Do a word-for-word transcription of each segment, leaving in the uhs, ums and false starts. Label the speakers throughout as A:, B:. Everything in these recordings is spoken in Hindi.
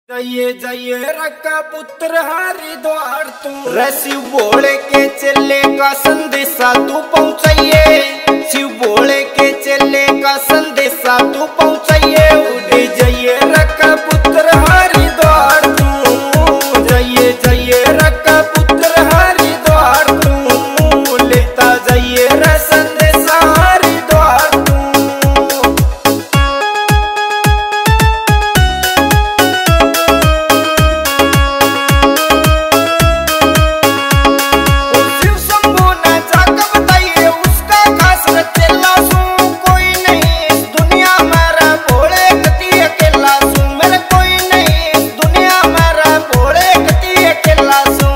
A: जाइए जाइए रक्का पुत्र हरिद्वार तू शिव भोले के चेले का संदेशा तू पहुँचाइए। शिव भोले के चेले का संदेशा तू पहुँचाइए। उड़े जाइए रक्का पुत्र हरिद्वार तू, जाइए जाइए रक्का पुत्र हरिद्वार तू, लेता जाइए रे संदेशा हरिद्वार तू। शिव शंभू ने जाकर बताइए उसका खास रचेला सू, कोई नहीं इस दुनिया में रे भोले गति अकेला सू, मेरे कोई नहीं इस दुनिया में रे भोले गति अकेला सू।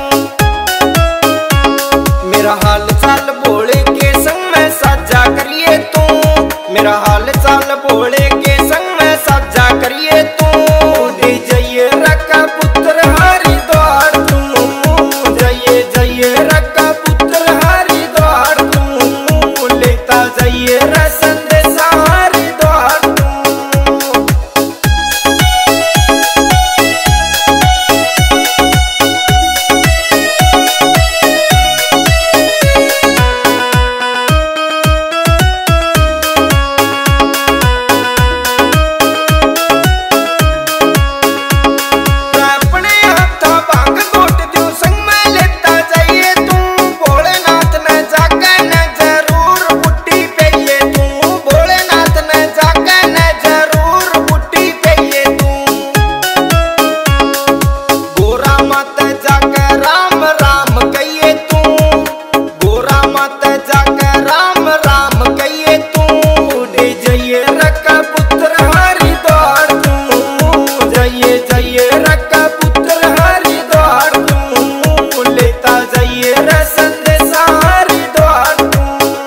A: मेरा हाल चाल भोले के संग में साझा करिए तू, मेरा हाल चाल भोले के संग में साझा करिए तू। दे जाइए रक्का पुत्र हरिद्वार तू, जाइए जाइए रक्का पुत्र हरिद्वार तू, लेता जाइए रे संदेशा हरिद्वार तू। अपने हाथा भांग गोट दूं संग में लेता जाइए तू, भोलेनाथ ने जाके न जरूर बुट्टी पेये तू, भोलेनाथ ने जाके न जरूर बुट्टी पेये तू। गोरा मत जाके राम राम कहिए तू, गोरा मत जाके राम राम कहिए तू। उड़े जाइए रक्का पुत्र हरिद्वार तू, जाइए जाइए रक्का पुत्र हरिद्वार तू, लेता जाइए रे संदेशा हरिद्वार तू।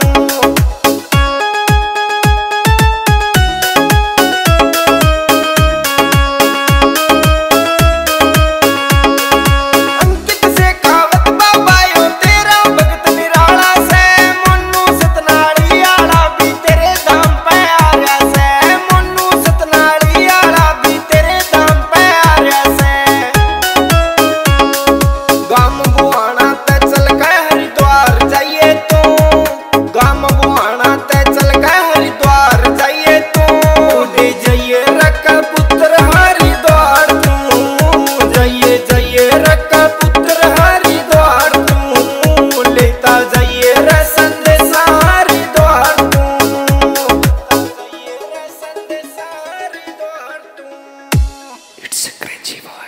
A: अंकित से खावत बाबायो तेरा भगत निराला से, मन्नू सतनाली आला भी तेरे धाम पे आ रहा से, मन्नू सतनाली आला भी तेरे धाम पे आ रहा से। गाम बुहाना ते चल गए हरिद्वार जाइए तू, गाम बुहाना ते चल गए हरिद्वार जाइए तू। उड़े जाइए रक्का पुत्र हरिद्वार तू, जाइए जाइए रक्का पुत्र हरिद्वार तू, लेता जाइए रे संदेशा हरिद्वार तू, जाइए रे संदेशा हरिद्वार तू।
B: It's a cringy one.